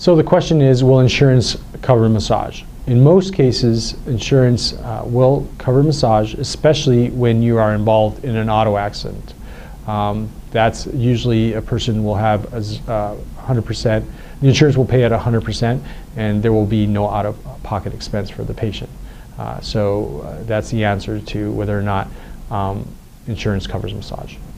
So the question is, will insurance cover massage? In most cases, insurance will cover massage, especially when you are involved in an auto accident. That's usually a person will have 100%. The insurance will pay at 100%, and there will be no out-of-pocket expense for the patient. So that's the answer to whether or not insurance covers massage.